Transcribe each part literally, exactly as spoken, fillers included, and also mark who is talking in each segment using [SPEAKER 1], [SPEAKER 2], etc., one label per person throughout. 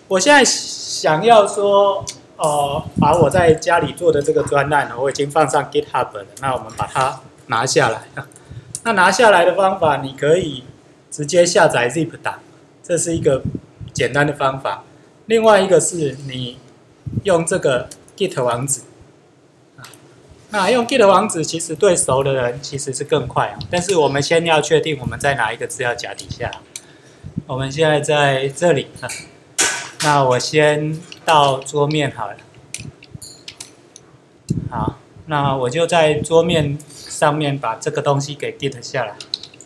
[SPEAKER 1] 我现在想要说，呃，把我在家里做的这个专案，我已经放上 GitHub 了。那我们把它拿下来。那拿下来的方法，你可以直接下载 zip 档，这是一个简单的方法。另外一个是你用这个 Git 网址。那用 Git 网址其实对熟的人其实是更快啊，但是我们先要确定我们在哪一个资料夹底下。我们现在在这里啊，那我先到桌面好了。好，那我就在桌面上面把这个东西给 Git 下来。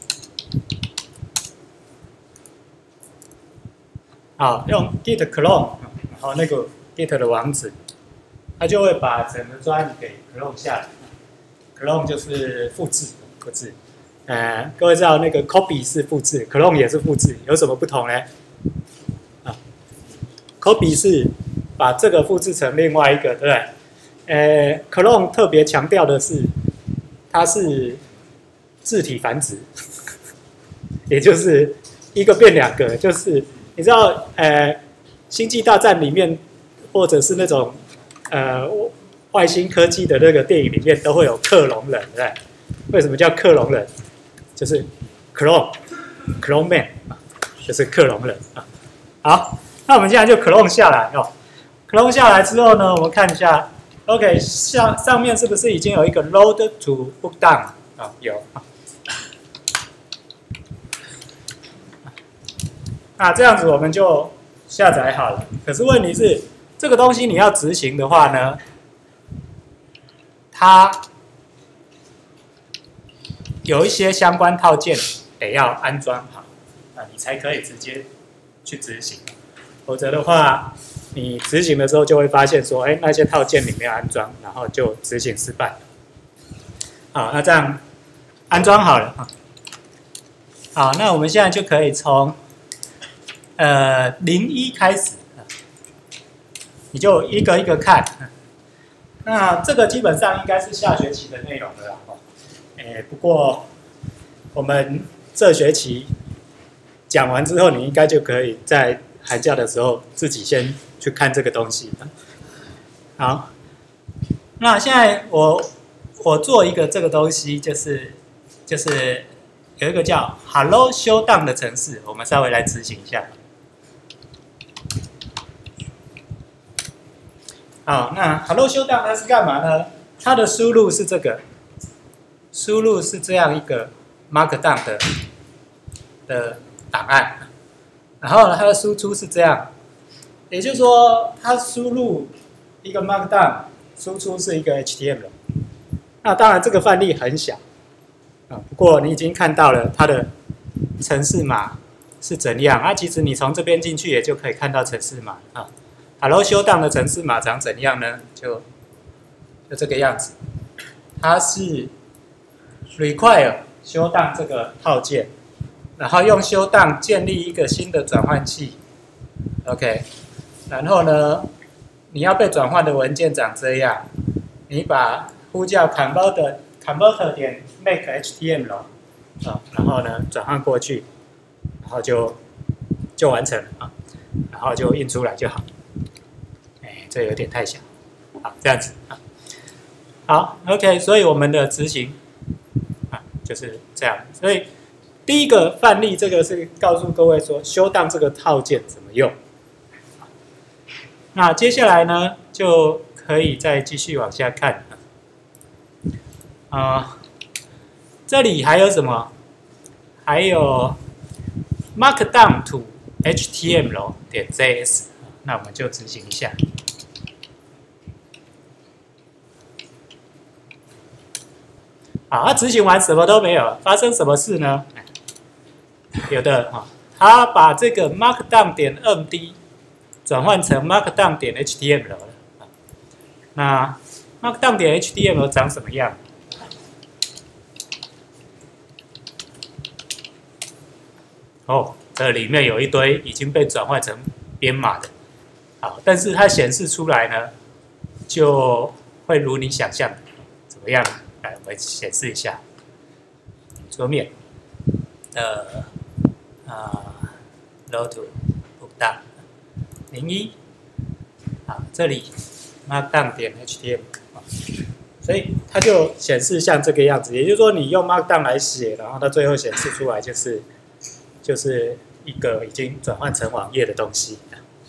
[SPEAKER 1] 好，用 Git clone， 然后那个 Git 的网址。它就会把整个专案给 clone 下来 ，clone 就是复制，复制。呃，各位知道那个 copy 是复制 ，clone 也是复制，有什么不同呢？啊 ，copy 是把这个复制成另外一个，对不对？呃 ，clone 特别强调的是，它是字体繁殖，也就是一个变两个，就是你知道，呃，《星际大战》里面或者是那种。呃，外星科技的那个电影里面都会有克隆人，对不对？为什么叫克隆人？就是 clone clone man， 就是克隆人啊。好，那我们现在就 clone 下来哦。clone 下来之后呢，我们看一下 ，OK， 上上面是不是已经有一个 load to book down 啊？有。那这样子我们就下载好了。可是问题是。这个东西你要执行的话呢，它有一些相关套件得要安装好，啊，你才可以直接去执行。否则的话，你执行的时候就会发现说，哎，那些套件你没有安装，然后就执行失败。好，那这样安装好了啊。好，那我们现在就可以从呃零一开始。你就一个一个看，那这个基本上应该是下学期的内容了啦。哎，不过我们这学期讲完之后，你应该就可以在寒假的时候自己先去看这个东西。好，那现在我我做一个这个东西，就是就是有一个叫 Hello Showdown 的程式，我们稍微来执行一下。好，那 Hello Showdown 它是干嘛呢？它的输入是这个，输入是这样一个 Markdown 的的档案，然后呢，它的输出是这样，也就是说，它输入一个 Markdown， 输出是一个 H T M L。那当然，这个范例很小啊，不过你已经看到了它的程式码是怎样啊。其实你从这边进去也就可以看到程式码啊。Hello Showdown 的程式码长怎样呢？就就这个样子，它是 require Showdown 这个套件，然后用 Showdown 建立一个新的转换器 ，OK， 然后呢，你要被转换的文件长这样，你把呼叫 converter converter 点 make H T M L 啊，然后呢转换过去，然后就就完成了啊，然后就印出来就好。这有点太小，好，这样子啊，好 ，OK， 所以我们的执行啊就是这样，所以第一个范例，这个是告诉各位说Showdown这个套件怎么用。那接下来呢，就可以再继续往下看啊、呃，这里还有什么？还有 Markdown to H T M L 点 J S， 那我们就执行一下。好，它执行完什么都没有，发生什么事呢？有的哈，它把这个 Markdown 点 M D 转换成 Markdown 点 H T M L 了。那 Markdown 点 H T M L 长什么样？哦，这里面有一堆已经被转换成编码的，好，但是它显示出来呢，就会如你想象的，怎么样？来，我们显示一下桌面，呃，啊 ，load to book down， 零一，啊，这里 Markdown 点 H T M L。所以它就显示像这个样子，也就是说，你用 Markdown 来写，然后它最后显示出来就是就是一个已经转换成网页的东西。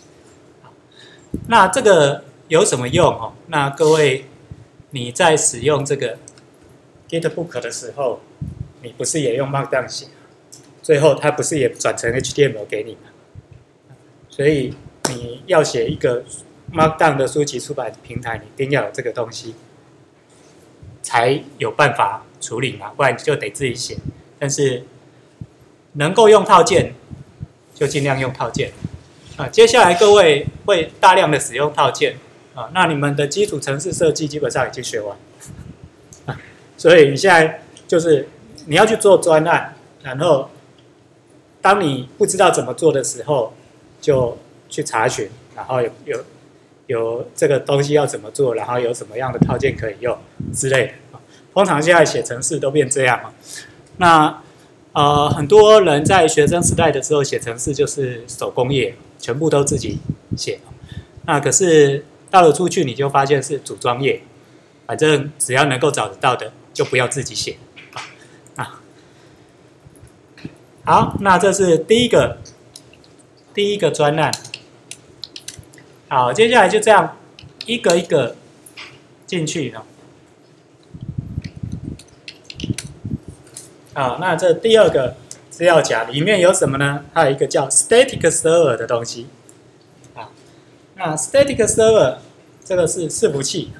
[SPEAKER 1] 那这个有什么用哦？那各位你在使用这个 Gitbook 的时候，你不是也用 Markdown 写？最后它不是也转成 H T M L 给你吗？所以你要写一个 Markdown 的书籍出版平台，你一定要有这个东西。才有办法处理嘛，不然就得自己写。但是能够用套件，就尽量用套件啊。接下来各位会大量的使用套件啊，那你们的基础程式设计基本上已经学完啊，所以你现在就是你要去做专案，然后当你不知道怎么做的时候，就去查询，然后有有。有这个东西要怎么做，然后有什么样的套件可以用之类的。通常现在写程式都变这样。那呃，很多人在学生时代的时候写程式就是手工业，全部都自己写。那可是到了出去你就发现是组装业，反正只要能够找得到的就不要自己写。啊，好，那这是第一个第一个专案。好，接下来就这样一个一个进去哦。好，那这第二个资料夹里面有什么呢？它有一个叫 static server 的东西。啊，那 static server 这个是伺服器。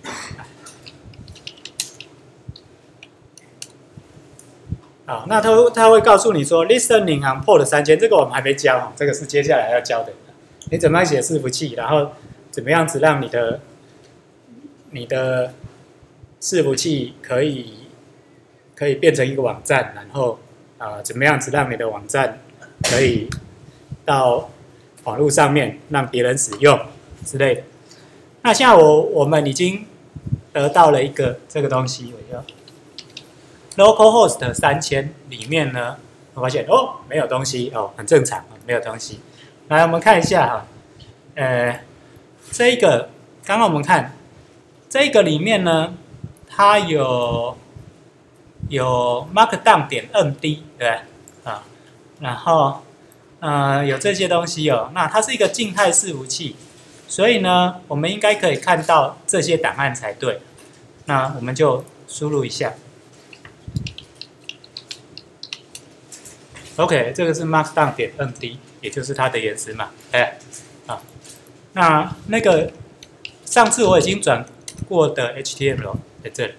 [SPEAKER 1] 好，那它它会告诉你说 listening on port 三千，这个我们还没教哦，这个是接下来要教的。你怎么样写伺服器，然后怎么样子让你的你的伺服器可以可以变成一个网站，然后啊、呃、怎么样子让你的网站可以到网络上面让别人使用之类的。那现在我我们已经得到了一个这个东西，我叫 localhost 三千里面呢，我发现哦没有东西哦，很正常，没有东西。来，我们看一下哈，呃，这一个刚刚我们看这个里面呢，它有有 Markdown 点 M D 对吧？啊，然后呃有这些东西哦，那它是一个静态伺服器，所以呢，我们应该可以看到这些档案才对。那我们就输入一下。OK， 这个是 Markdown 点 M D。也就是它的原始码，哎，啊，那那个上次我已经转过的 H T M L 在这里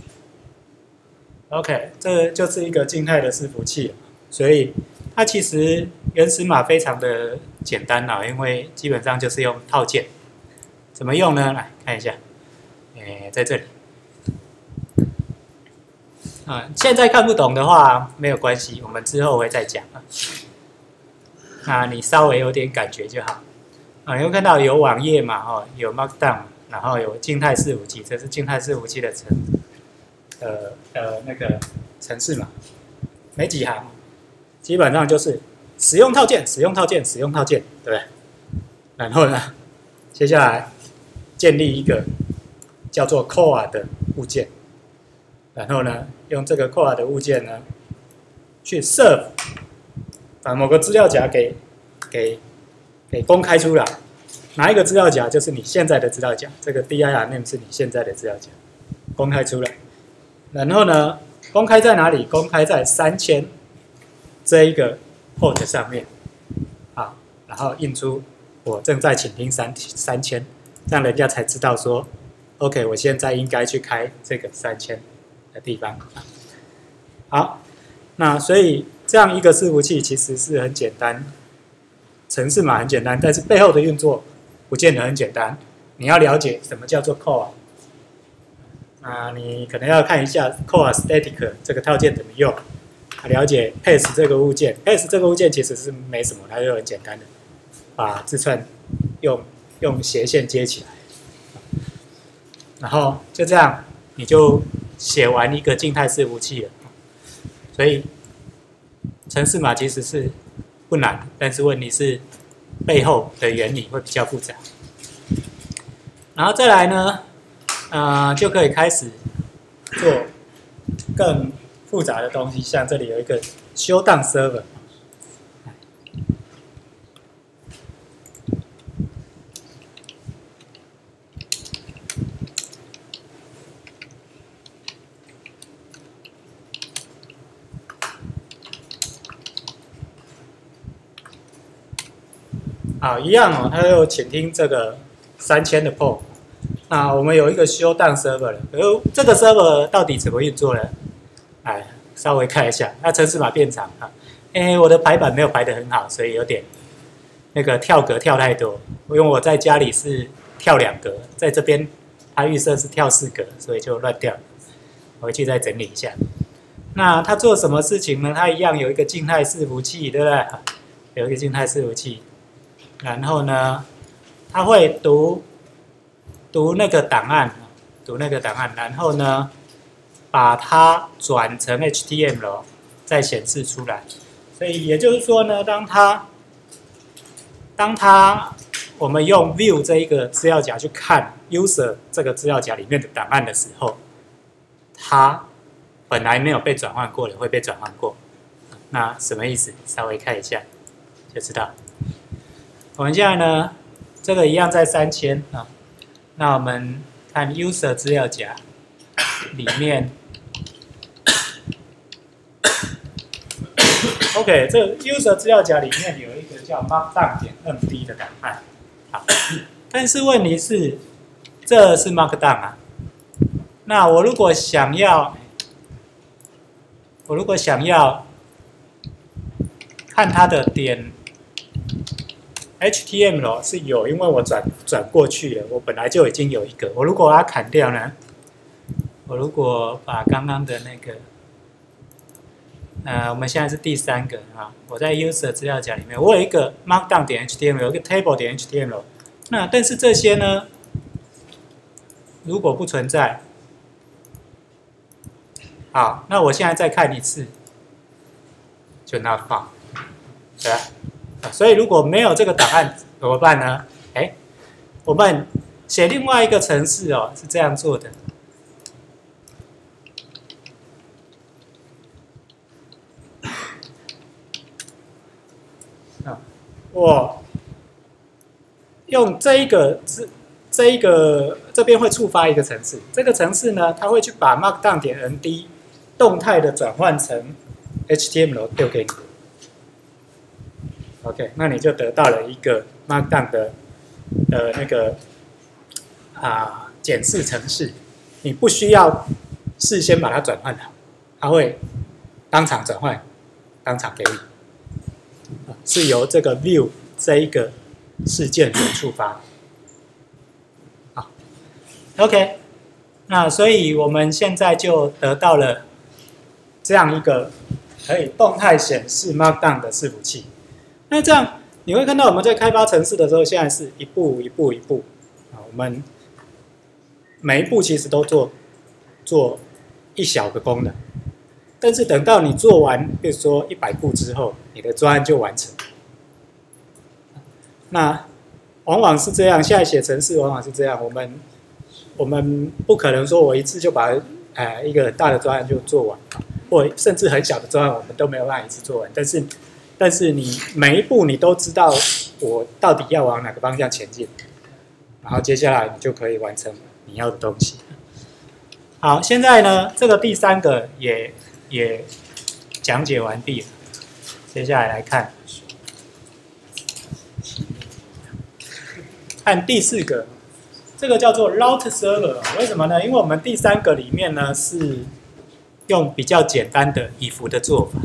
[SPEAKER 1] ，OK， 这就是一个静态的伺服器，所以它其实原始码非常的简单啦，因为基本上就是用套件，怎么用呢？来看一下，哎，在这里，啊，现在看不懂的话没有关系，我们之后会再讲啊。那你稍微有点感觉就好。啊，你会看到有网页嘛，哦，有 Markdown， 然后有静态伺服器，这是静态伺服器的程，呃呃那个程式嘛，没几行，基本上就是使用套件、使用套件、使用套件，对不对？然后呢，接下来建立一个叫做 core 的物件，然后呢，用这个 core 的物件呢，去 serve。把某个资料夹给给给公开出来，哪一个资料夹就是你现在的资料夹，这个 dir name 是你现在的资料夹，公开出来。然后呢，公开在哪里？公开在三千这一个 port 上面，好，然后印出我正在倾听三三千，这样人家才知道说 ，OK， 我现在应该去开这个三千的地方。好，那所以。这样一个伺服器其实是很简单，程式码很简单，但是背后的运作不见得很简单。你要了解什么叫做 core， 啊，你可能要看一下 core static 这个套件怎么用，了解 paste 这个物件 ，paste 这个物件其实是没什么，它就很简单的，把字串用用斜线接起来，然后就这样你就写完一个静态伺服器了，所以。程式码其实是不难，但是问题是背后的原理会比较复杂。然后再来呢，呃，就可以开始做更复杂的东西，像这里有一个 showdown server。好，一样哦，他又请听这个三千的 port。那我们有一个 showdown server 了，而这个 server 到底怎么运作呢？哎，稍微看一下，那程式码变长啊，哎，我的排版没有排得很好，所以有点那个跳格跳太多。因为我在家里是跳两格，在这边它预设是跳四格，所以就乱跳。回去再整理一下。那它做什么事情呢？它一样有一个静态伺服器，对不对？有一个静态伺服器。然后呢，它会读读那个档案，读那个档案，然后呢，把它转成 H T M L， 再显示出来。所以也就是说呢，当它当它我们用 View 这一个资料夹去看 User 这个资料夹里面的档案的时候，它本来没有被转换过的会被转换过。那什么意思？稍微看一下就知道。我们现在呢，这个一样在三千啊。那我们看 user 资料夹里面 ，OK， 这个 user 资料夹里面有一个叫 markdown 点 M D 的档案。好，但是问题是，这是 markdown 啊。那我如果想要，我如果想要看它的点 H T M L 是有，因为我转转过去了，我本来就已经有一个。我如果把它砍掉呢？我如果把刚刚的那个，呃，我们现在是第三个啊，我在 user 资料夹里面，我有一个 markdown 点 H T M L， 有一个 table 点 H T M L。那但是这些呢，如果不存在，好，那我现在再看一次，就 not found， 对吧？所以如果没有这个档案怎么办呢？哎，我们写另外一个程式哦，是这样做的。啊，我用这一个这这一个这边会触发一个程式，这个程式呢，它会去把 markdown 点 M D 动态的转换成 H T M L 丢给你。OK， 那你就得到了一个 Markdown 的的那个啊检视程式，你不需要事先把它转换好，它会当场转换，当场给你，是由这个 View 这一个事件所触发。好 ，OK， 那所以我们现在就得到了这样一个可以动态显示 Markdown 的伺服器。那这样你会看到我们在开发程式的时候，现在是一步一步一步啊，我们每一步其实都做做一小个功能，但是等到你做完，比如说一百步之后，你的专案就完成。那往往是这样，现在写程式往往是这样，我们我们不可能说我一次就把呃一个很大的专案就做完，或甚至很小的专案我们都没有办法一次做完，但是。但是你每一步你都知道我到底要往哪个方向前进，然后接下来你就可以完成你要的东西。好，现在呢，这个第三个也也讲解完毕了，接下来来看看第四个，这个叫做 route server， 为什么呢？因为我们第三个里面呢是用比较简单的以服的做法。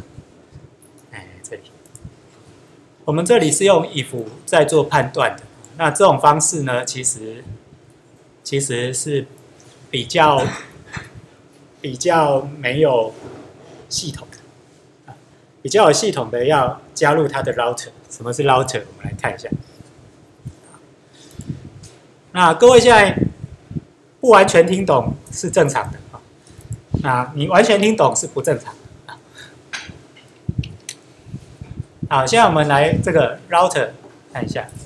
[SPEAKER 1] 我们这里是用 if 在做判断的，那这种方式呢，其实其实是比较比较没有系统的，比较有系统的要加入它的 router。什么是 router？ 我们来看一下。那各位现在不完全听懂是正常的啊，那你完全听懂是不正常的。好，现在我们来这个 router 看一下。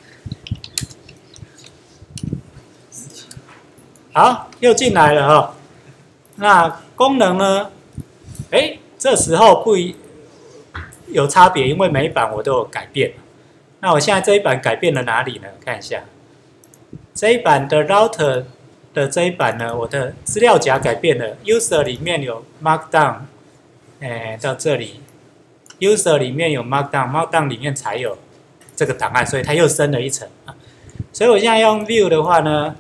[SPEAKER 1] 好，又进来了哈。那功能呢？哎，这时候不一有差别，因为每一版我都有改变。那我现在这一版改变了哪里呢？看一下，这一版的 router 的这一版呢，我的资料夹改变了 ，user 里面有 markdown， 哎，到这里 ，user 里面有 markdown，markdown 里面才有这个档案，所以它又升了一层啊。所以我现在用 view 的话呢，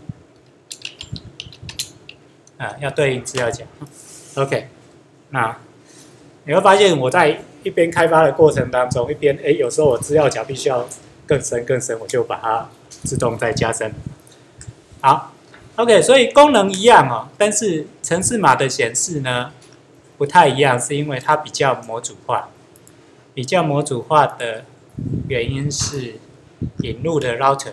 [SPEAKER 1] 啊，要对应资料夹 ，OK， 那你会发现我在一边开发的过程当中，一边哎，有时候我资料夹必须要更深更深，我就把它自动再加深。好 ，OK， 所以功能一样哦，但是程式码的显示呢不太一样，是因为它比较模组化。比较模组化的原因是引入的 router，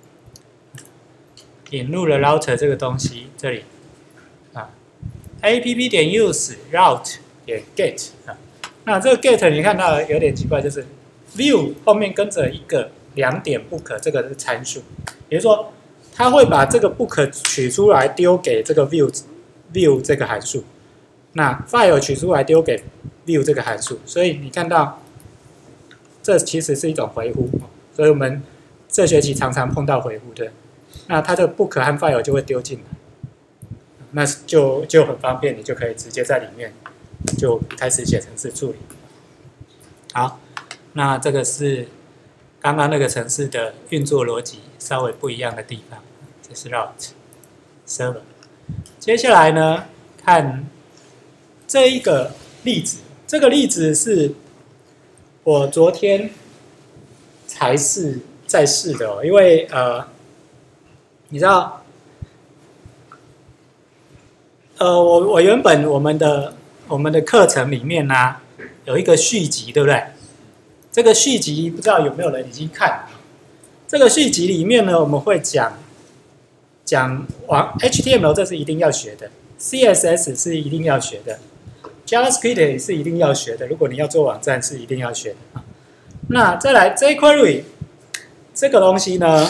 [SPEAKER 1] 引入了 router 这个东西，这里啊 ，app 点 use route 点 get 啊。那这个 get 你看到有点奇怪，就是 view 后面跟着一个两点 book， 这个是参数，也就是说，它会把这个 book 取出来丢给这个 view view 这个函数，那 file 取出来丢给 view 这个函数，所以你看到这其实是一种回呼，所以我们这学期常常碰到回呼的，那它的 book 和 file 就会丢进来，那就就很方便，你就可以直接在里面。就开始写程式处理。好，那这个是刚刚那个程式的运作逻辑稍微不一样的地方。这是 route server。接下来呢，看这一个例子。这个例子是我昨天才试在试的哦，因为呃，你知道，呃，我我原本我们的我们的课程里面呢、啊、有一个续集，对不对？这个续集不知道有没有人已经看了？这个续集里面呢，我们会讲讲网 H T M L， 这是一定要学的 ，C S S 是一定要学的 ，JavaScript 也是一定要学的。如果你要做网站，是一定要学的。那再来 jQuery 这个东西呢，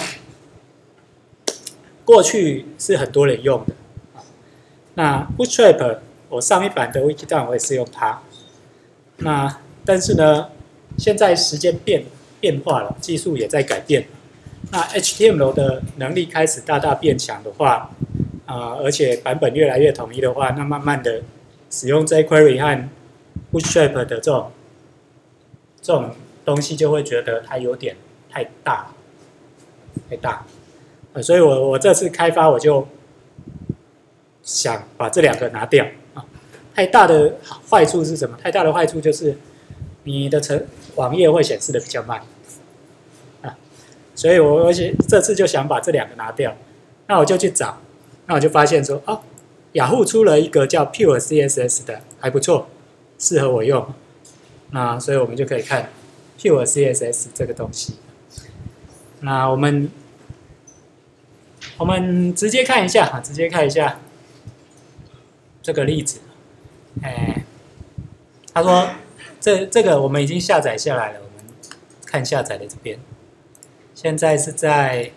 [SPEAKER 1] 过去是很多人用的。那 Bootstrap 我上一版的 Wikidata 我也是用它。那但是呢，现在时间变变化了，技术也在改变。那 H T M L 的能力开始大大变强的话，啊、呃，而且版本越来越统一的话，那慢慢的使用 jQuery 和 Bootstrap 的这种这种东西，就会觉得它有点太大，太大。呃、所以我我这次开发我就想把这两个拿掉啊。太大的坏处是什么？太大的坏处就是你的程网页会显示的比较慢啊。所以我而且这次就想把这两个拿掉，那我就去找，那我就发现说，哦，雅虎出了一个叫 Pure C S S 的，还不错，适合我用。那所以我们就可以看 Pure C S S 这个东西。那我们我们直接看一下啊，直接看一下这个例子。哎，他说这这个我们已经下载下来了，我们看下载的这边，现在是在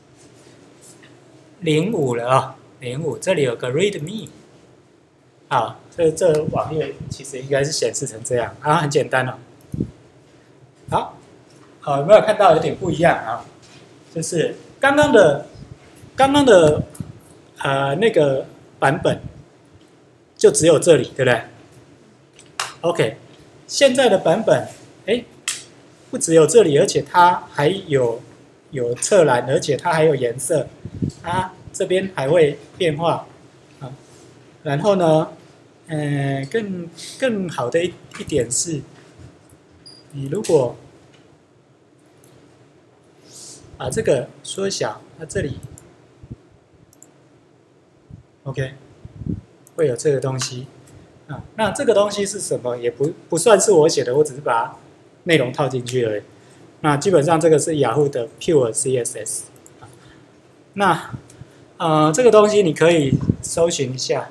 [SPEAKER 1] 零五了啊，零五这里有个 README， 好，这这网页其实应该是显示成这样啊，很简单哦。好，好，有没有看到有点不一样啊？就是刚刚的刚刚的呃那个版本。就只有这里，对不对 ？OK， 现在的版本，哎，不只有这里，而且它还有有侧栏，而且它还有颜色，它这边还会变化啊。然后呢，呃，更更好的一一点是，你如果把这个缩小，它这里 ，OK。会有这个东西啊，那这个东西是什么？也不不算是我写的，我只是把内容套进去而已。那基本上这个是雅虎的 Pure C S S 啊。那呃，这个东西你可以搜寻一下，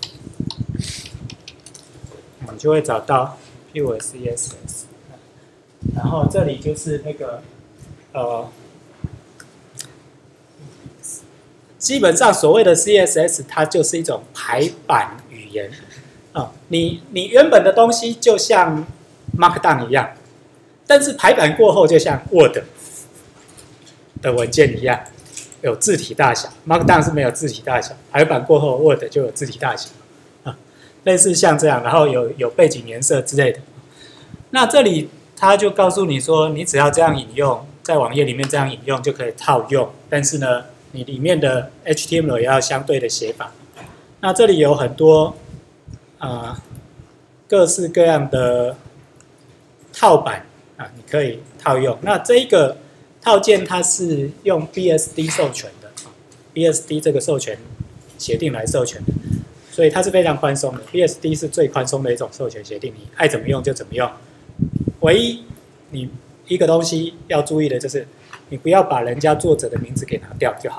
[SPEAKER 1] 你就会找到 Pure C S S。然后这里就是那个呃，基本上所谓的 C S S， 它就是一种排版语言啊、哦。你你原本的东西就像 Markdown 一样，但是排版过后就像 Word 的文件一样，有字体大小。Markdown 是没有字体大小，排版过后 Word 就有字体大小啊，类似像这样，然后有有背景颜色之类的。那这里他就告诉你说，你只要这样引用，在网页里面这样引用就可以套用，但是呢，你里面的 H T M L 也要相对的写法。那这里有很多啊、呃、各式各样的套版啊，你可以套用。那这一个套件它是用 B S D 授权的 ，B S D 这个授权协定来授权的，所以它是非常宽松的。B S D 是最宽松的一种授权协定，你爱怎么用就怎么用。唯一你一个东西要注意的就是，你不要把人家作者的名字给拿掉就好，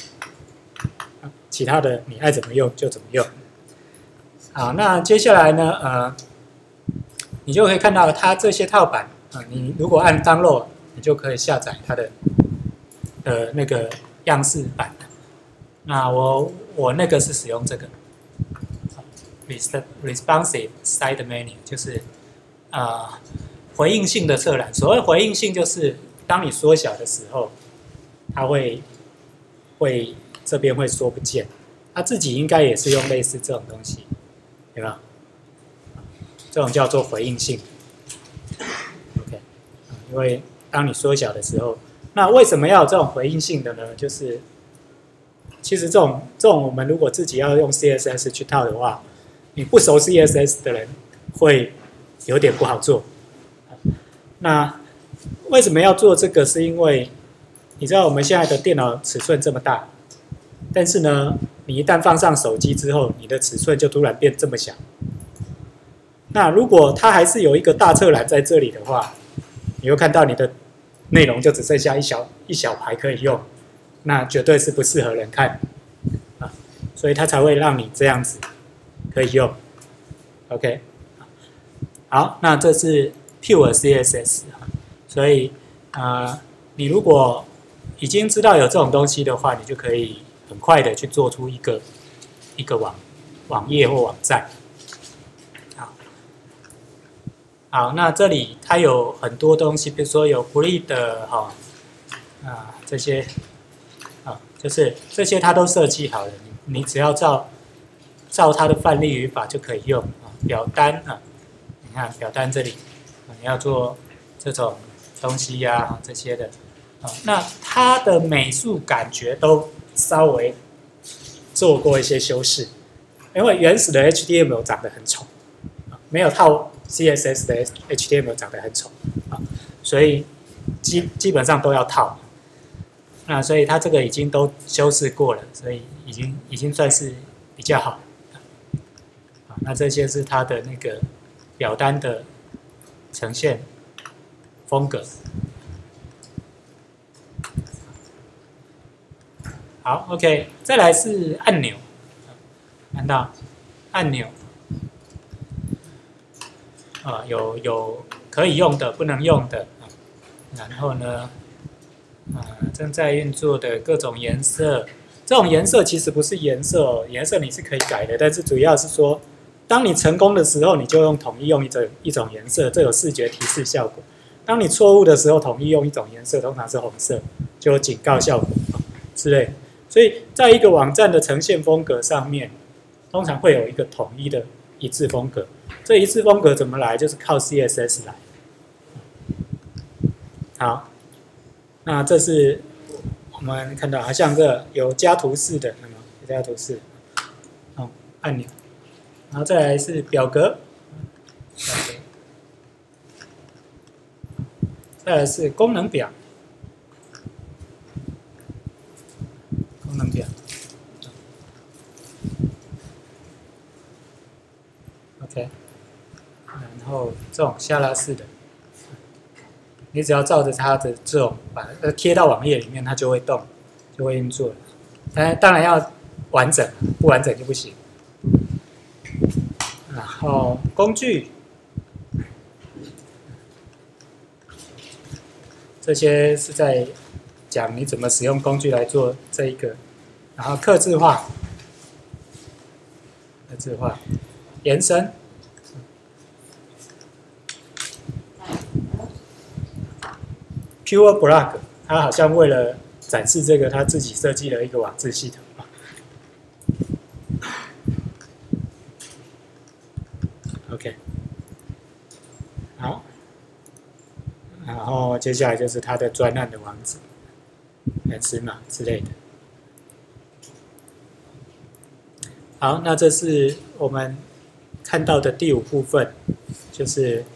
[SPEAKER 1] 其他的你爱怎么用就怎么用。好，那接下来呢，呃，你就可以看到它这些套版啊、呃，你如果按 download， 你就可以下载它的呃那个样式版。那我我那个是使用这个 responsive side menu， 就是啊。呃回应性的侧栏，所谓回应性就是当你缩小的时候，它会会这边会缩不见，它自己应该也是用类似这种东西，对吧？这种叫做回应性。OK， 因为当你缩小的时候，那为什么要有这种回应性的呢？就是其实这种这种我们如果自己要用 C S S 去套的话，你不熟 C S S 的人会有点不好做。那为什么要做这个？是因为你知道我们现在的电脑尺寸这么大，但是呢，你一旦放上手机之后，你的尺寸就突然变这么小。那如果它还是有一个大侧栏在这里的话，你会看到你的内容就只剩下一小一小排可以用，那绝对是不适合人看啊，所以它才会让你这样子可以用。OK， 好，那这是Pure C S S， 所以啊、呃，你如果已经知道有这种东西的话，你就可以很快的去做出一个一个网网页或网站。好，好，那这里它有很多东西，比如说有 Grid 哈啊这些啊，就是这些它都设计好了，你你只要照照它的范例语法就可以用啊。表单啊，你看表单这里。你要做这种东西呀、啊，这些的，啊，那它的美术感觉都稍微做过一些修饰，因为原始的 H T M L 长得很丑，没有套 C S S 的 H T M L 长得很丑啊，所以基基本上都要套。那所以它这个已经都修饰过了，所以已经已经算是比较好。啊，那这些是它的那个表单的呈现风格。好 ，OK， 再来是按钮，看到按钮啊，有有可以用的，不能用的，然后呢，啊，正在运作的各种颜色，这种颜色其实不是颜色哦，颜色你是可以改的，但是主要是说，当你成功的时候，你就用统一用一种一种颜色，这有视觉提示效果。当你错误的时候，统一用一种颜色，通常是红色，就有警告效果之类的。所以，在一个网站的呈现风格上面，通常会有一个统一的一致风格。这一致风格怎么来？就是靠 C S S 来。好，那这是我们看到，好像这有加图示的，那么有加图示，哦，按钮。然后再来是表格，再来是功能表，功能表 ，OK， 然后这种下拉式的，你只要照着它的这种把它贴到网页里面，它就会动，就会运作了。当然，当然要完整，不完整就不行。然后工具这些是在讲你怎么使用工具来做这一个，然后客制化，客制化，延伸。Pure Blog， 他好像为了展示这个，他自己设计了一个网志系统。OK， 好，然后接下来就是他的专案的网址、原始码之类的。好，那这是我们看到的第五部分，就是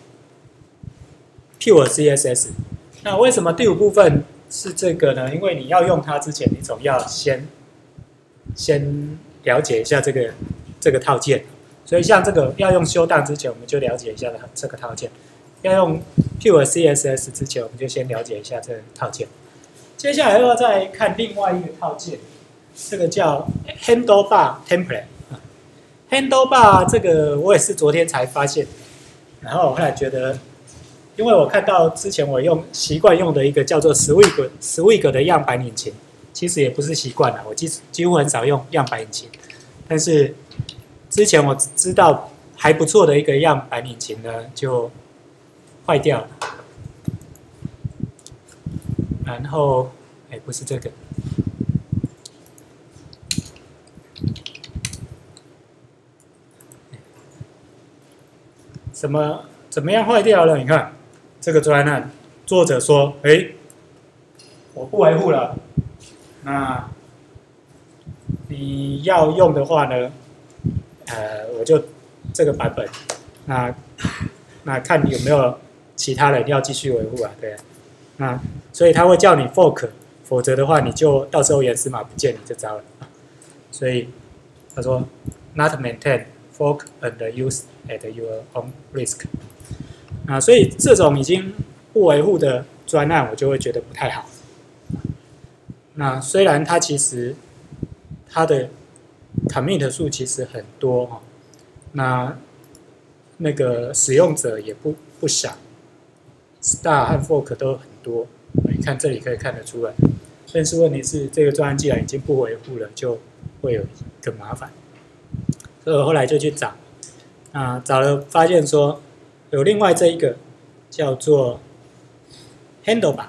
[SPEAKER 1] Pure C S S。那为什么第五部分是这个呢？因为你要用它之前，你总要先先了解一下这个这个套件。所以像这个要用修档之前，我们就了解一下这个套件；要用 Pure C S S 之前，我们就先了解一下这个套件。接下来要再看另外一个套件，这个叫 Handlebar Template。Handlebar 这个我也是昨天才发现，然后我后来觉得。因为我看到之前我用习惯用的一个叫做 Swig Swig 的样板引擎，其实也不是习惯啦，我几几乎很少用样板引擎。但是之前我知道还不错的一个样板引擎呢，就坏掉了。然后，哎，不是这个，怎么怎么样坏掉了？你看。这个专案，作者说：“哎，我不维护了。那你要用的话呢，呃，我就这个版本。那那看你有没有其他人要继续维护啊？对啊。那所以他会叫你 fork， 否则的话你就到时候原始码不见你就糟了。所以他说 not maintain fork and use at your own risk。”啊，所以这种已经不维护的专案，我就会觉得不太好。那虽然它其实它的 commit 数其实很多哈，那那个使用者也不不少 ，star 和 fork 都很多。你看这里可以看得出来。但是问题是，这个专案既然已经不维护了，就会有一个麻烦。所以我后来就去找，啊，找了发现说。有另外这一个叫做 Handlebar，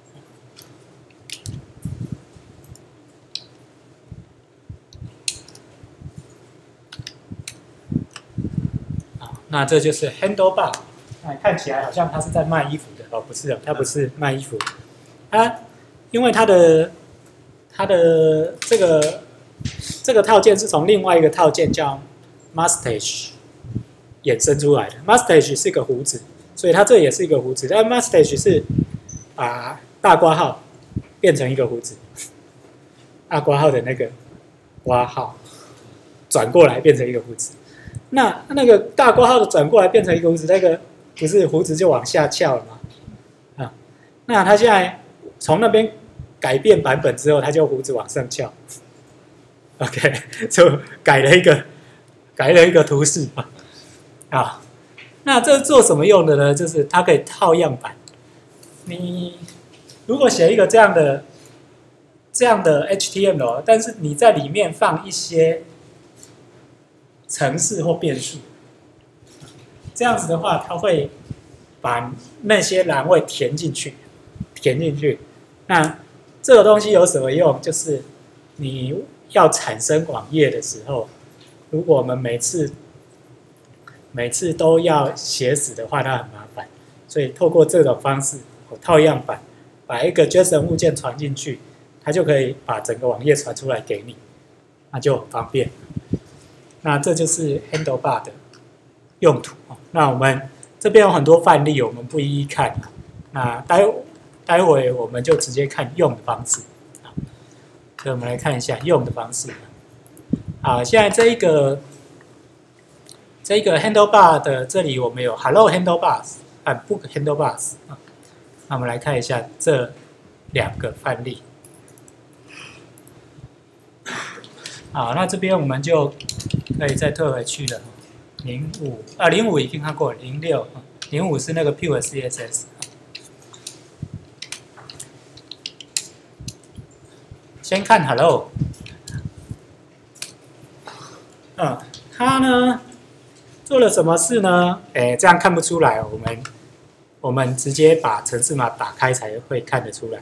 [SPEAKER 1] 好，那这就是 Handlebar。那看起来好像它是在卖衣服的哦，不是哦，它不是卖衣服，它因为它的它的这个这个套件是从另外一个套件叫 Mustache。衍生出来的 mustache 是一个胡子，所以它这也是一个胡子。但 mustache 是把大括号变成一个胡子，大括号的那个括号转过来变成一个胡子。那那个大括号的转过来变成一个胡子，那个不是胡子就往下翘了吗？啊，那他现在从那边改变版本之后，他就胡子往上翘。OK， 就改了一个改了一个图示啊。啊，那这做什么用的呢？就是它可以套样板。你如果写一个这样的这样的 H T M L， 但是你在里面放一些程式或变数，这样子的话，它会把那些栏位填进去，填进去。那这个东西有什么用？就是你要产生网页的时候，如果我们每次每次都要写死的话，它很麻烦，所以透过这种方式，我套样板，把一个 JSON 物件传进去，它就可以把整个网页传出来给你，那就很方便。那这就是 Handlebar 的用途。那我们这边有很多范例，我们不一一看。那待待会我们就直接看用的方式。所以我们来看一下用的方式。好，现在这一个。这个 Handlebar 的这里我们有 Hello Handlebars 和 Book Handlebars 啊，那我们来看一下这两个范例。好，那这边我们就可以再退回去了。零五啊，零五已经看过，零六零五是那个 Pure C S S。 先看 hello， 嗯，它呢做了什么事呢？哎，这样看不出来，我们我们直接把程式码打开才会看得出来。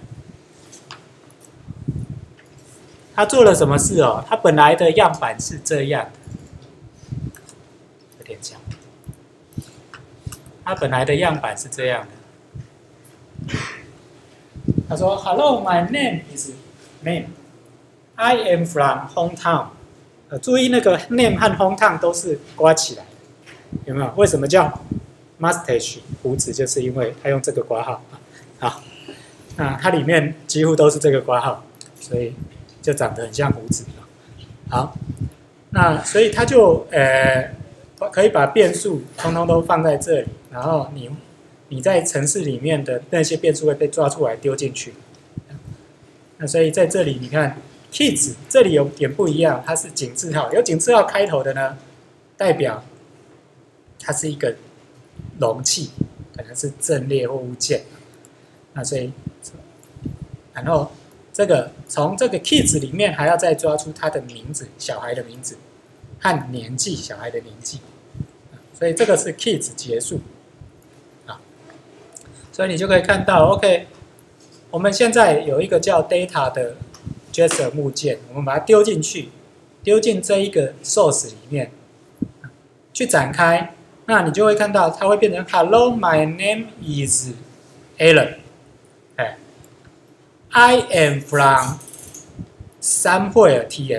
[SPEAKER 1] 它做了什么事哦？它本来的样板是这样的，有点像。它本来的样板是这样的。他说 ：“Hello, my name is name. I am from hometown。”呃，注意那个 name 和 hometown 都是刮起来的，有没有？为什么叫 mustache 胡子？就是因为他用这个刮号。好，那它里面几乎都是这个刮号，所以就长得很像胡子。好，那所以它就呃可以把变数通通都放在这里，然后你你在程式里面的那些变数会被抓出来丢进去。那所以在这里你看 kids 这里有点不一样，它是井字号，有井字号开头的呢，代表它是一个容器，可能是阵列或物件。那所以，然后这个从这个 kids 里面还要再抓出他的名字，小孩的名字和年纪，小孩的年纪。所以这个是 kids 结束。啊，所以你就可以看到 ，OK， 我们现在有一个叫 data 的 JSON 物件，我们把它丢进去，丢进这一个 source 里面，去展开，那你就会看到它会变成 Hello, my name is Alan。哎 ，I am from somewhere T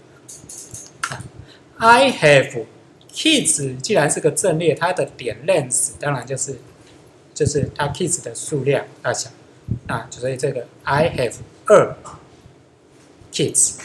[SPEAKER 1] S。I have kids， 既然是个阵列，它的点 length 当然就是就是它 kids 的数量大小。啊，所以这个 I have 二 kids，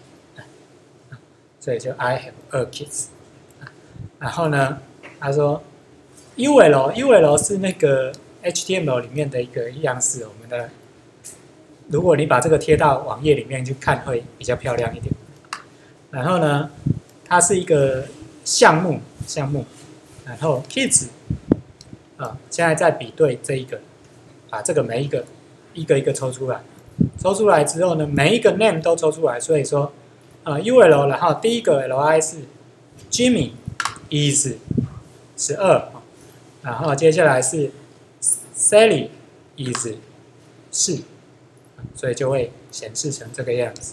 [SPEAKER 1] 所以就 I have 二 kids。然后呢，他说 U L U L 是那个 H T M L 里面的一个样式，我们的如果你把这个贴到网页里面去看，会比较漂亮一点。然后呢，它是一个项目项目，然后 kids 啊，现在在比对这一个。把这个每一个一个一个抽出来，抽出来之后呢，每一个 name 都抽出来，所以说，呃 ，U L， 然后第一个 L I 是 Jimmy is 十二，然后接下来是 Sally is 四，所以就会显示成这个样子。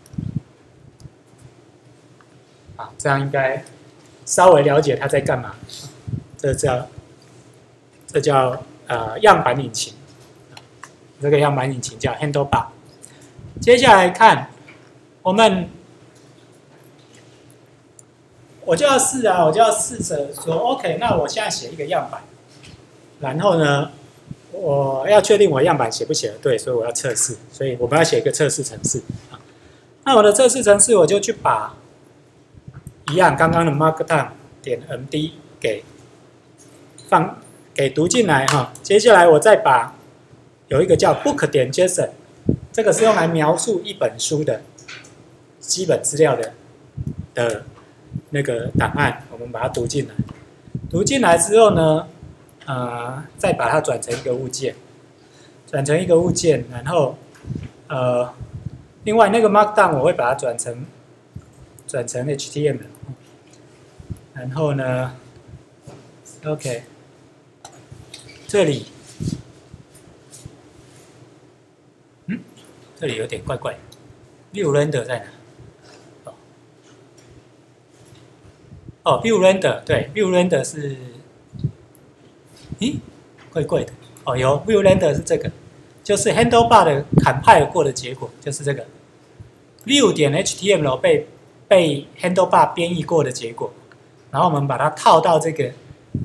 [SPEAKER 1] 啊，这样应该稍微了解它在干嘛。这叫这叫呃样板引擎。这个样板引擎叫 handlebar。接下来看，我们我就要试啊，我就要试着说 ，OK， 那我现在写一个样板，然后呢，我要确定我样板写不写得对，所以我要测试，所以我们要写一个测试程式。那我的测试程式，我就去把一样刚刚的 markdown 点 md 给放给读进来哈，接下来我再把有一个叫 book 点 JSON， 这个是用来描述一本书的基本资料的的那个档案，我们把它读进来。读进来之后呢，呃，再把它转成一个物件，转成一个物件，然后呃，另外那个 Markdown 我会把它转成转成 H T M L， 然后呢 ，OK， 这里。这里有点怪怪 ，View Render 在哪？哦 ，View Render 对 ，View Render 是，咦，怪怪的。哦，有 View Render 是这个，就是 Handlebar 的 compile 过的结果，就是这个 View 点 H T M L 被被 Handlebar 编译过的结果，然后我们把它套到这个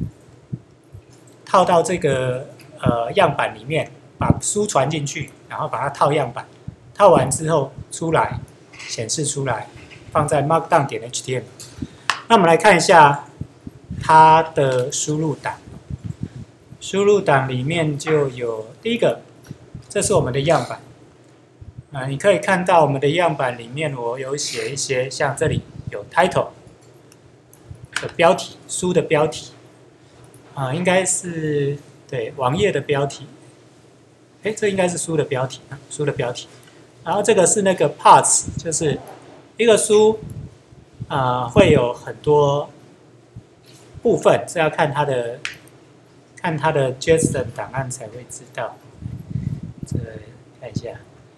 [SPEAKER 1] 套到这个呃样板里面，把书传进去，然后把它套样板。套完之后出来，显示出来，放在 Markdown 点 H T M L。那我们来看一下它的输入档。输入档里面就有第一个，这是我们的样板。啊，你可以看到我们的样板里面，我有写一些，像这里有 title 的标题，书的标题。啊，应该是对网页的标题。哎，这应该是书的标题啊，书的标题。 然后这个是那个 parts， 就是一个书啊、呃、会有很多部分，是要看它的看它的 JSON 档案才会知道。这个看一下，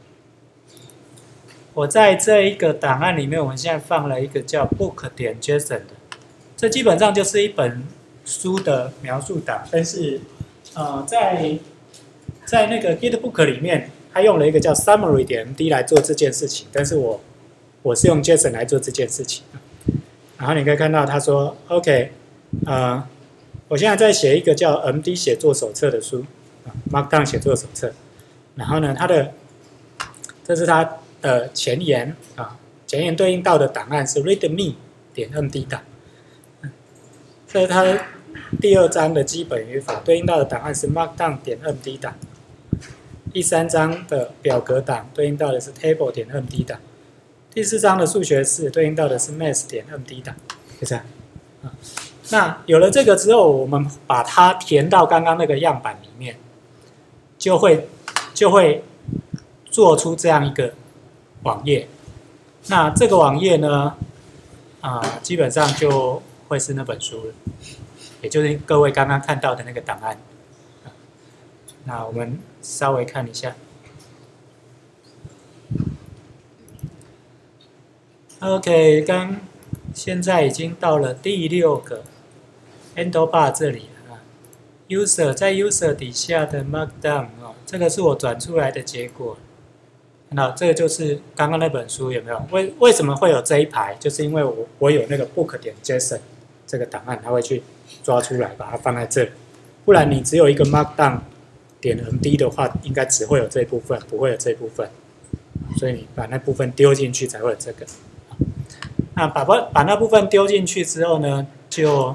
[SPEAKER 1] 我在这一个档案里面，我们现在放了一个叫 book 点 JSON 的，这基本上就是一本书的描述档，但是呃在在那个 Gitbook 里面，它用了一个叫 summary 点 M D 来做这件事情，但是我我是用 JSON 来做这件事情。然后你可以看到他说 ，OK， 呃，我现在在写一个叫 M D 写作手册的书 ，Markdown 写作手册。然后呢，它的这是它的前言啊，前言对应到的档案是 readme 点 M D 档。这是它第二章的基本语法，对应到的档案是 Markdown 点 M D 档。第三章的表格档对应到的是 Table 点 M D 档。第四章的数学式对应到的是 Math 点 M D 档，就这样。那有了这个之后，我们把它填到刚刚那个样板里面，就会就会做出这样一个网页。那这个网页呢，啊、呃，基本上就会是那本书了，也就是各位刚刚看到的那个档案。那我们稍微看一下。OK， 刚现在已经到了第六个 handlebar 这里了啊。User 在 User 底下的 Markdown 哦，这个是我转出来的结果。那这个就是刚刚那本书有没有？为为什么会有这一排？就是因为我我有那个 book 点 JSON 这个档案，它会去抓出来，把它放在这里。不然你只有一个 Markdown 点 M D 的话，应该只会有这部分，不会有这部分。所以你把那部分丢进去才会有这个。那把把那部分丢进去之后呢，就，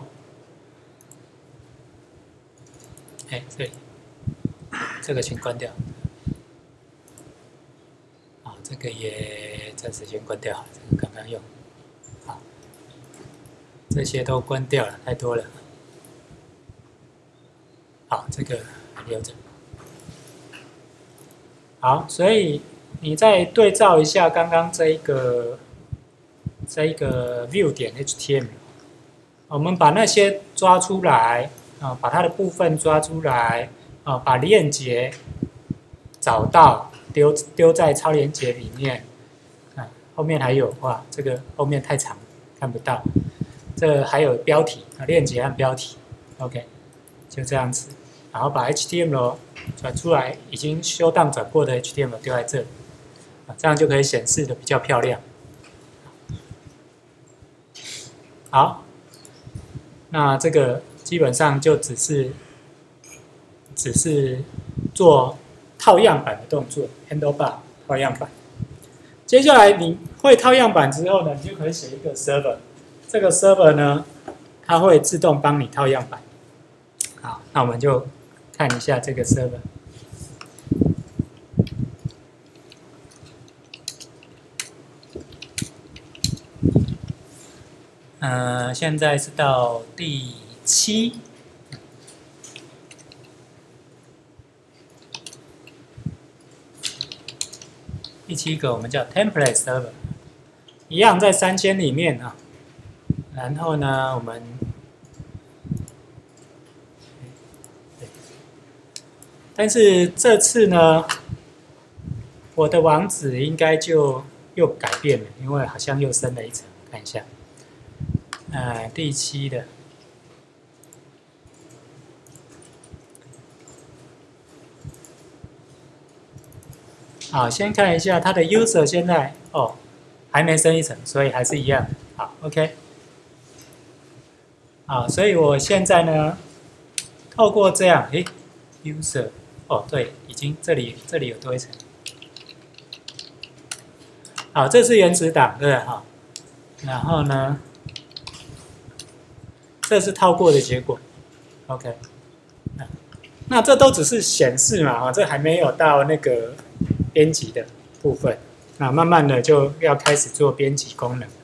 [SPEAKER 1] 哎，这里，这个请关掉。好，这个也暂时先关掉，这个刚刚用。好，这些都关掉了，太多了。好，这个留着。好，所以你再对照一下刚刚这一个。这一个 view 点 H T M L， 我们把那些抓出来啊，把它的部分抓出来啊，把链接找到，丢丢在超链接里面啊。后面还有哇，这个后面太长看不到。这还有标题啊，链接和标题 ，OK， 就这样子。然后把 H T M L 转出来，已经修档转过的 H T M L 丢在这里啊，这样就可以显示的比较漂亮。好，那这个基本上就只是只是做套样板的动作 ，handlebar 套样板。接下来你会套样板之后呢，你就可以写一个 server。这个 server 呢，它会自动帮你套样板。好，那我们就看一下这个 server。呃，现在是到第七，第七个我们叫 template server， 一样在三千里面啊。然后呢，我们但是这次呢，我的网址应该就又改变了，因为好像又升了一层，看一下。呃，第七的，好，先看一下它的 user 现在哦，还没升一层，所以还是一样。好 ，OK， 好，所以我现在呢，透过这样，诶 ，user， 哦，对，已经这里这里有多一层。好，这是原始档，对不对？哈，然后呢？这是套过的结果 ，OK， 那这都只是显示嘛，哈，这还没有到那个编辑的部分，那慢慢的就要开始做编辑功能。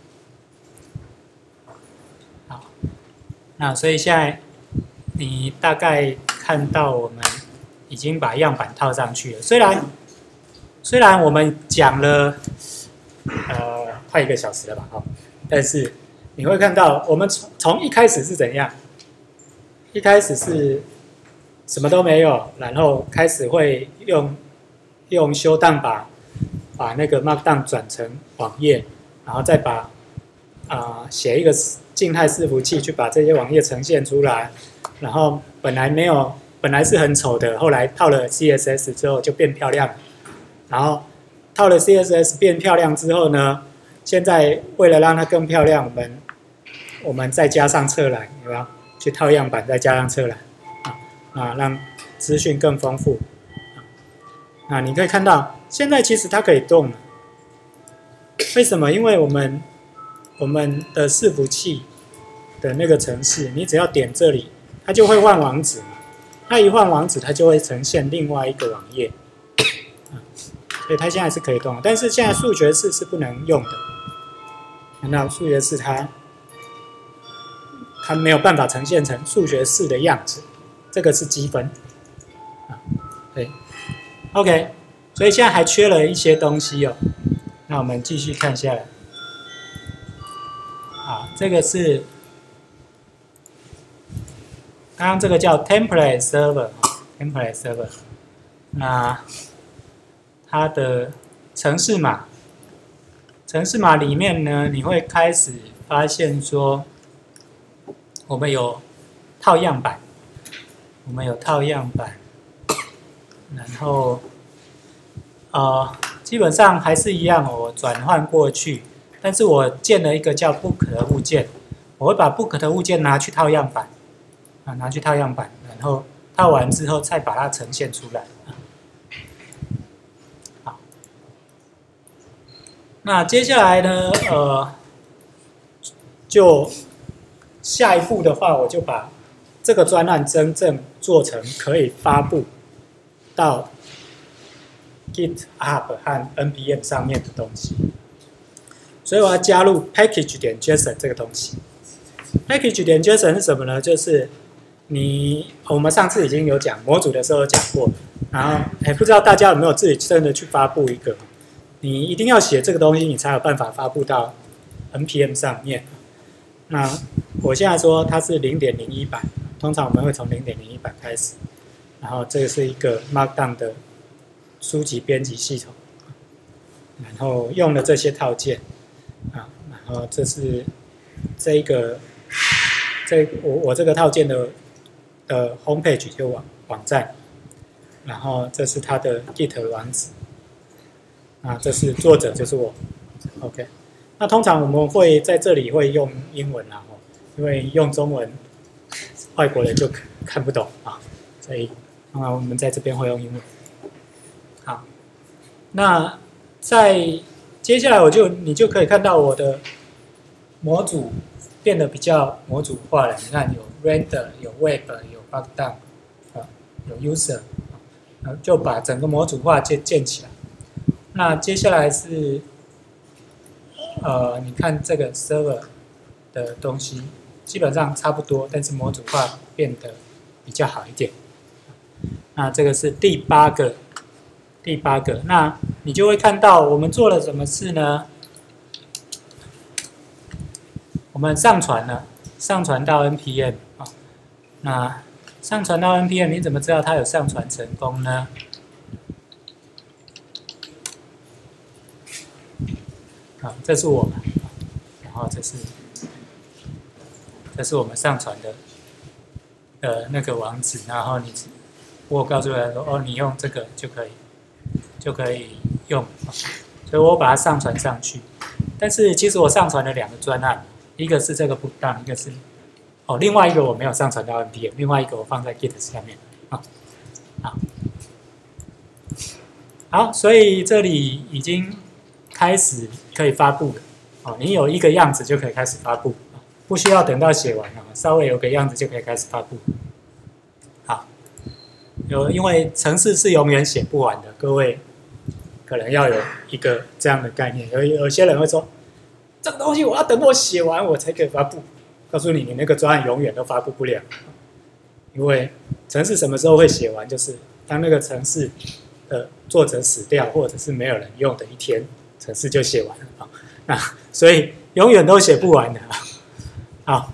[SPEAKER 1] 好，那所以现在你大概看到我们已经把样板套上去了，虽然虽然我们讲了呃快一个小时了吧，哦，但是你会看到我们从从一开始是怎样，一开始是什么都没有，然后开始会用用修档把把那个 Markdown 转成网页，然后再把啊、呃、写一个静态伺服器去把这些网页呈现出来，然后本来没有。本来是很丑的，后来套了 C S S 之后就变漂亮了。然后套了 C S S 变漂亮之后呢，现在为了让它更漂亮，我们我们再加上侧栏，有没有？去套样板，再加上侧栏，啊啊，让资讯更丰富。啊，你可以看到，现在其实它可以动了。为什么？因为我们我们的伺服器的那个程式，你只要点这里，它就会换网址嘛。它一换网址，它就会呈现另外一个网页，啊，所以它现在是可以动的，但是现在数学式是不能用的。那数学式它它没有办法呈现成数学式的样子，这个是积分，啊，对 ，OK， 所以现在还缺了一些东西哦。那我们继续看下来，啊，这个是。刚刚这个叫 template server，template server， 那它的程式码，程式码里面呢，你会开始发现说，我们有套样板，我们有套样板，然后呃，基本上还是一样，我转换过去，但是我建了一个叫 book 的物件，我会把 book 的物件拿去套样板。啊，拿去套样板，然后套完之后再把它呈现出来。好，那接下来呢，呃，就下一步的话，我就把这个专案真正做成可以发布到 GitHub 和 N P M 上面的东西。所以我要加入 package 点 JSON 这个东西。package 点 JSON 是什么呢？就是你我们上次已经有讲模组的时候有讲过，然后哎，不知道大家有没有自己真的去发布一个？你一定要写这个东西，你才有办法发布到 N P M 上面。那我现在说它是 零点零一 版，通常我们会从 零点零一 版开始，然后这个是一个 Markdown 的书籍编辑系统，然后用了这些套件啊，然后这是这一个这我我这个套件的。的 homepage 就网网站，然后这是它的 Git 网址，啊，这是作者就是我 ，OK。那通常我们会在这里会用英文啦，因为用中文外国人就看不懂啊，所以通常我们在这边会用英文。好，那在接下来我就你就可以看到我的模组变得比较模组化了。你看有 render， 有 web， 有 Markdown， 啊，有 user， 啊，就把整个模组化建建起来。那接下来是，呃，你看这个 server 的东西基本上差不多，但是模组化变得比较好一点。那这个是第八个，第八个，那你就会看到我们做了什么事呢？我们上传了，上传到 N P M 啊，那上传到 N P M， 你怎么知道它有上传成功呢？啊，这是我们，然后这是这是我们上传的呃那个网址，然后你我告诉他说，哦，你用这个就可以就可以用，所以我把它上传上去。但是其实我上传了两个专案。一个是这个不当，一个是哦，另外一个我没有上传到 N P M， 另外一个我放在 Git 下面啊。好，好，所以这里已经开始可以发布了哦。你有一个样子就可以开始发布，不需要等到写完了，稍微有个样子就可以开始发布。好，有因为程式是永远写不完的，各位可能要有一个这样的概念。有有些人会说。这个东西我要等我写完我才可以发布，告诉你，你那个专案永远都发布不了，因为程式什么时候会写完，就是当那个程式的作者死掉，或者是没有人用的一天，程式就写完了啊。那所以永远都写不完的啊。好，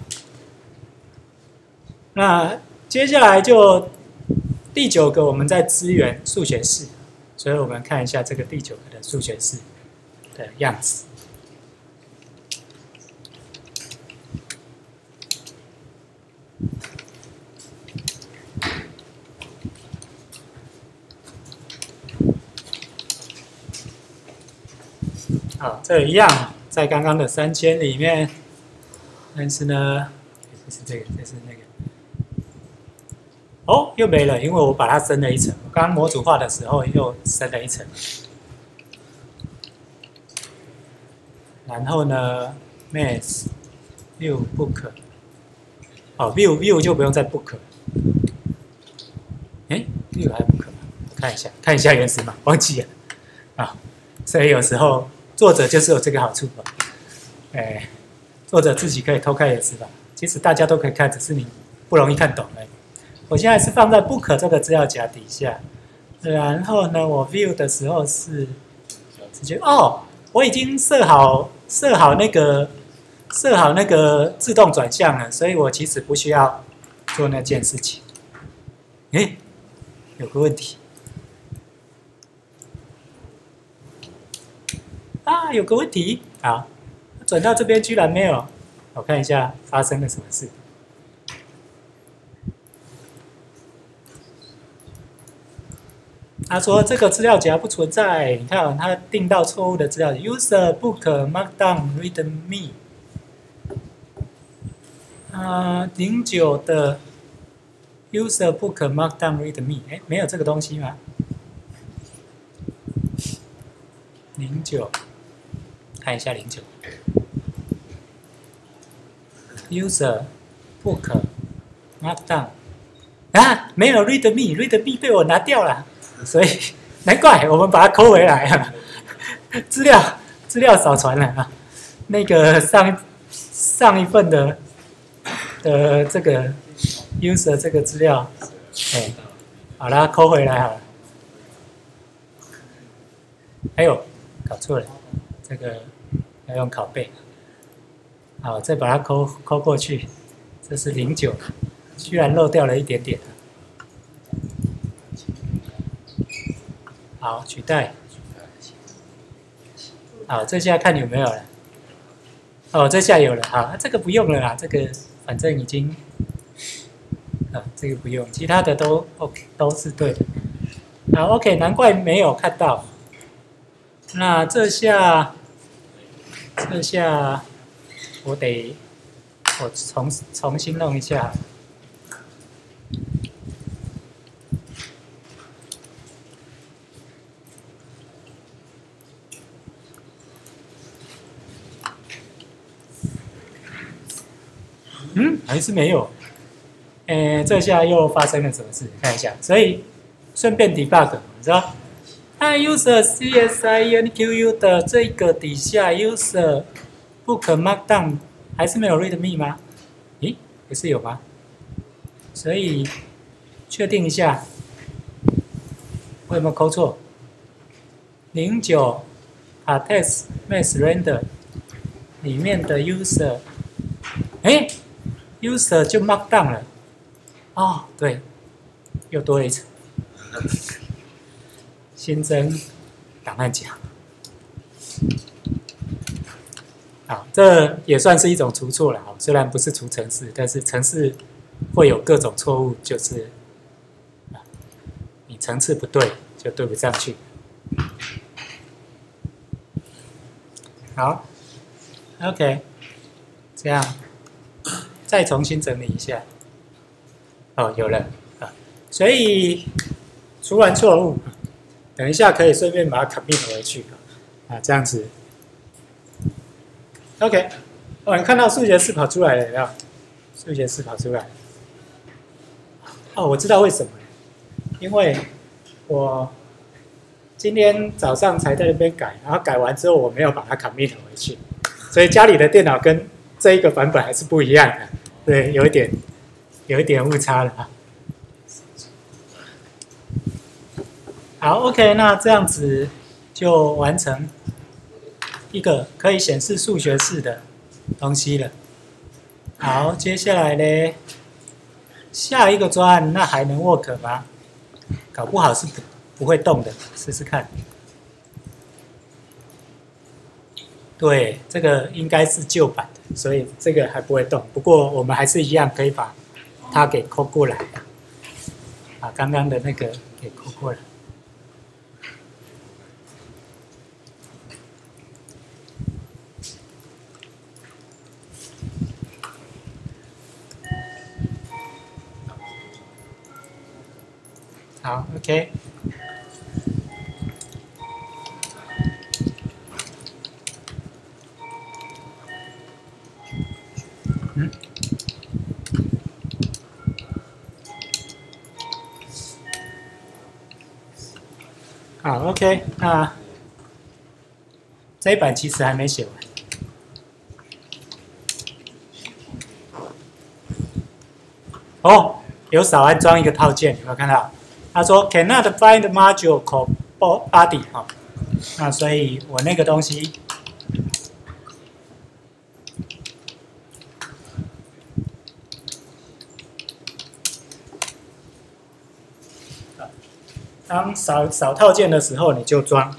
[SPEAKER 1] 那接下来就第九个，我们在支援数学式，所以我们看一下这个第九个的数学式的样子。好，这一样，在刚刚的三千里面，但是呢，这是这个，这是那个，哦，又没了，因为我把它升了一层。我刚刚模组化的时候又升了一层。然后呢 ，Math View Book， 哦 ，View View 就不用再 Book。哎 ，View 还 Book 吗？我看一下，看一下原始码，忘记了啊。所以有时候作者就是有这个好处吧。哎，作者自己可以偷看原始码，其实大家都可以看，只是你不容易看懂而已。我现在是放在 Book 这个资料夹底下，然后呢，我 View 的时候是直接哦，我已经设好设好那个设好那个自动转向了，所以我其实不需要做那件事情。诶，有个问题啊，有个问题，好，转到这边居然没有，我看一下发生了什么事。他说这个资料夹不存在，你看他定到错误的资料 ，user book markdown readme， 啊，零九的 user book markdown readme， 哎，没有这个东西吗？零九，看一下零九 ，user book markdown， 啊，没有 readme，readme 被我拿掉了。所以难怪我们把它抠回来啊，资料资料少传了啊。那个上上一份的的这个 user 这个资料，哎，好啦，抠回来好了。哎呦，搞错了，这个要用拷贝。好，再把它抠抠过去，这是零九，居然漏掉了一点点。好，取代。好，这下看有没有了。哦，这下有了。好，这个不用了啦，这个反正已经，啊，这个不用，其他的都 OK， 都是对的。好 ，OK， 难怪没有看到。那这下，这下我得我重重新弄一下。嗯，还是没有。诶，这下又发生了什么事？看一下，所以顺便 debug， 你知道，它 user C S I N Q U 的这个底下 user book markdown 还是没有 readme 吗？咦，不是有吗？所以确定一下，我有没有抠错？零九 partex math render 里面的 user， 哎。user 就 markdown 了，哦，对，又多了一层，新增档案夹。好，这也算是一种除错了哈，虽然不是除程式，但是程式会有各种错误，就是你层次不对就对不上去。好 ，OK， 这样。再重新整理一下，哦，有了啊，所以除完错误，等一下可以顺便把它 commit 回去啊，这样子 ，OK， 哦，你看到数学式跑出来了，有没有？数学式跑出来，哦，我知道为什么，因为我今天早上才在那边改，然后改完之后我没有把它 commit 回去，所以家里的电脑跟这一个版本还是不一样的。对，有一点，有一点误差了啊。 好 ，OK， 那这样子就完成一个可以显示数学式的东西了。好，接下来呢，下一个专案那还能 work 吗？搞不好是不不会动的，试试看。对，这个应该是旧版的，所以这个还不会动。不过我们还是一样可以把它给抠过来，把刚刚的那个给抠过来。好 ，OK。嗯。好 ，OK， 那这一版其实还没写完。哦，有少安装一个套件，有没有看到？他说 cannot find module called body 哈，那所以我那个东西，当扫扫套件的时候你就装。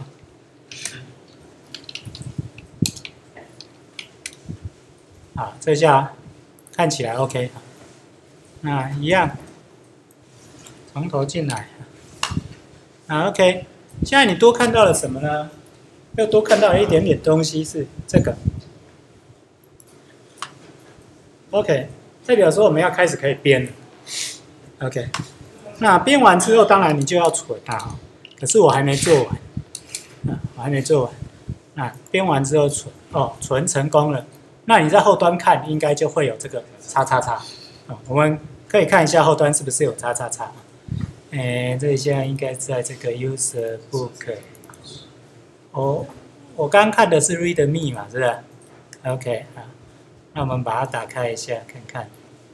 [SPEAKER 1] 好，这下看起来 OK。那一样，从头进来。啊 ，OK。现在你多看到了什么呢？又多看到了一点点东西，是这个。OK， 代表说我们要开始可以编了。OK， 那编完之后，当然你就要存啊。可是我还没做完，啊，我还没做完。那编完之后存，哦，存成功了。那你在后端看，应该就会有这个叉叉叉。哦，我们可以看一下后端是不是有叉叉叉。诶，这里现在应该在这个 user book。我我刚看的是 readme 嘛，是不是 ？OK 啊，那我们把它打开一下看看。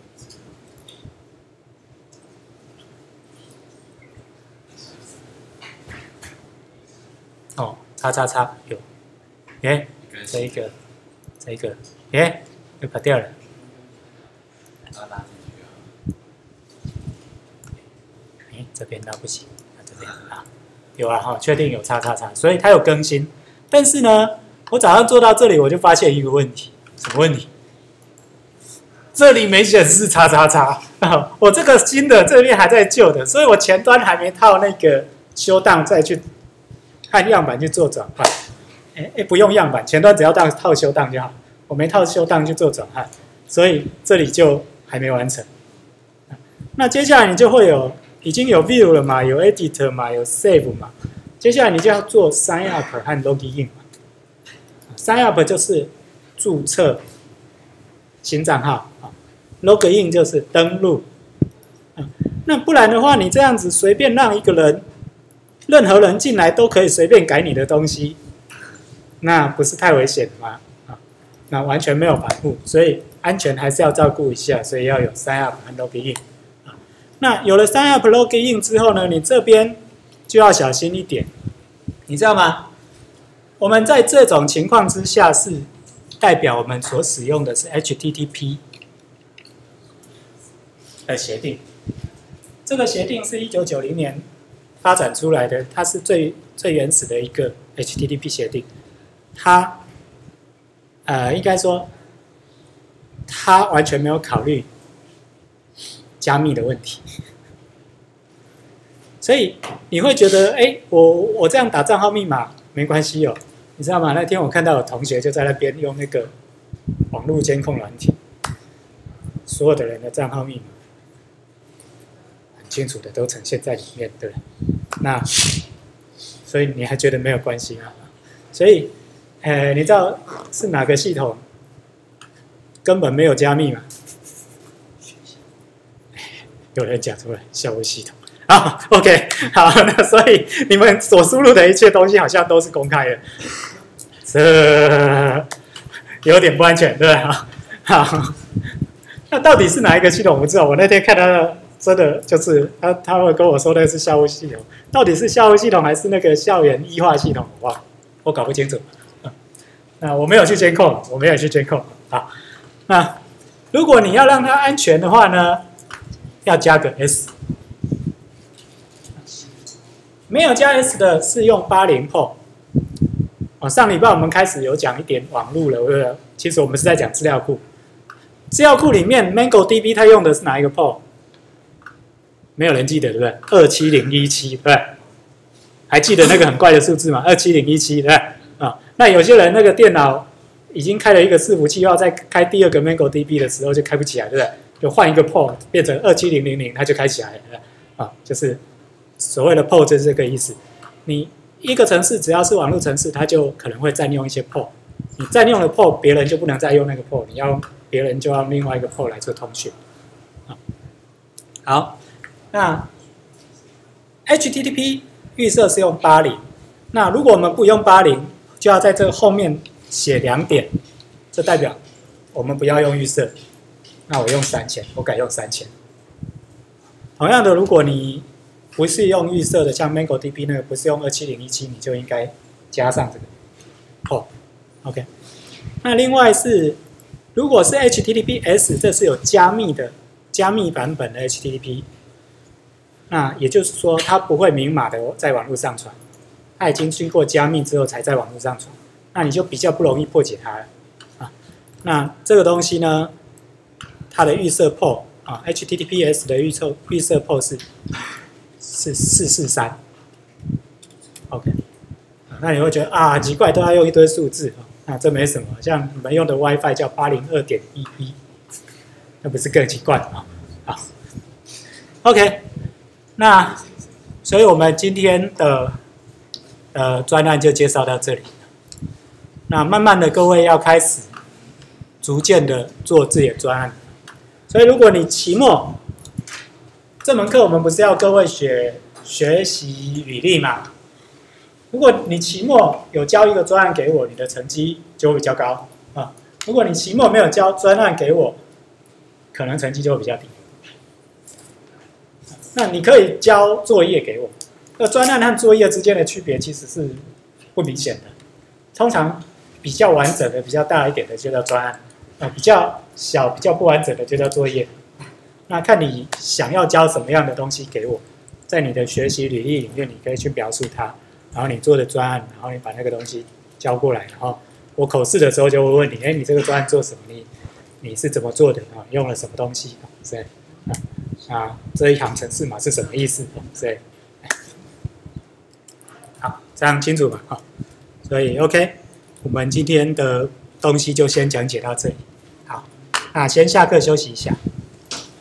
[SPEAKER 1] 哦，叉叉叉有，诶，这一个，这一个，诶，又跑掉了。哎，这边倒不行，这边啊，有啊哈，确定有叉叉叉，所以它有更新。但是呢，我早上做到这里，我就发现一个问题，什么问题？这里没显示叉叉叉，我这个新的这边还在旧的，所以我前端还没套那个修档再去按样板去做转换。哎哎，不用样板，前端只要当套修档就好。我没套修档就做转换，所以这里就还没完成。那接下来你就会有。已经有 view 了嘛，有 edit 嘛，有 save 嘛，接下来你就要做 sign up 和 login 嘛。sign up 就是注册新账号 ，login 就是登录。那不然的话，你这样子随便让一个人，任何人进来都可以随便改你的东西，那不是太危险吗？啊，那完全没有保护，所以安全还是要照顾一下，所以要有 sign up 和 login。那有了 sign up login 之后呢，你这边就要小心一点，你知道吗？我们在这种情况之下是代表我们所使用的是 H T T P 的协定。这个协定是一九九零年发展出来的，它是最最原始的一个 H T T P 协定。它呃，应该说，它完全没有考虑加密的问题，所以你会觉得，哎，我我这样打账号密码没关系哦，你知道吗？那天我看到有同学就在那边用那个网络监控软体，所有的人的账号密码很清楚的都呈现在里面，对。那所以你还觉得没有关系吗？所以，呃，你知道是哪个系统根本没有加密吗？有人讲出来，校务系统啊 ，OK， 好，那所以你们所输入的一切东西好像都是公开的，这有点不安全，对吧？好，那到底是哪一个系统？我不知道。我那天看他的真的就是他他会跟我说那是校务系统，到底是校务系统还是那个校园医化系统？我我搞不清楚。那我没有去监控，我没有去监控。好，那如果你要让它安全的话呢，要加个 S。没有加 S 的是用八零 port。哦，上礼拜我们开始有讲一点网路了，对不对？其实我们是在讲资料库。资料库里面 MongoDB 它用的是哪一个 port？ 没有人记得，对不对？二七零一七，对不对？还记得那个很怪的数字吗？二七零一七，对不对？啊，那有些人那个电脑已经开了一个伺服器，要再开第二个 MongoDB 的时候就开不起来，对不对？就换一个 port 变成二七零零零，它就开起来了。啊，就是所谓的 port 就是这个意思。你一个程式只要是网络程式，它就可能会占用一些 port。你占用了 port， 别人就不能再用那个 port， 你要别人就要另外一个 port 来做通讯。啊，好，那 H T T P 预设是用八零，那如果我们不用八零，就要在这个后面写两点，这代表我们不要用预设。那我用三千，我改用三千。同样的，如果你不是用预设的，像 MongoDB 那个不是用二七零一七，你就应该加上这个 port。OK， 那另外是，如果是 H T T P S， 这是有加密的加密版本的 H T T P。那也就是说，它不会明码的在网络上传，它已经经过加密之后才在网络上传，那你就比较不容易破解它了啊。那这个东西呢，它的预设 port 啊 ，H T T P S 的预测预设 port 是是四四三 ，OK。那你会觉得啊，奇怪，都要用一堆数字啊，那这没什么。像你们用的 WiFi 叫 八零二点一一， 那不是更奇怪啊？好 ，OK。那，所以我们今天的呃专案就介绍到这里。那慢慢的，各位要开始逐渐的做自己的专案。所以，如果你期末这门课，我们不是要各位学学习履历嘛？如果你期末有交一个专案给我，你的成绩就会比较高啊。如果你期末没有交专案给我，可能成绩就会比较低。那你可以交作业给我，那专案和作业之间的区别其实是不明显的。通常比较完整的、比较大一点的就叫专案，啊，比较小、比较不完整的就叫作业。那看你想要交什么样的东西给我，在你的学习履历里面，你可以去描述它，然后你做的专案，然后你把那个东西交过来，然后我口试的时候就会问你，哎，你这个专案做什么？你你是怎么做的啊？用了什么东西？是啊。啊，这一行程式码是什么意思？对，好，这样清楚吧？好，所以 OK， 我们今天的东西就先讲解到这里。好，那先下课休息一下。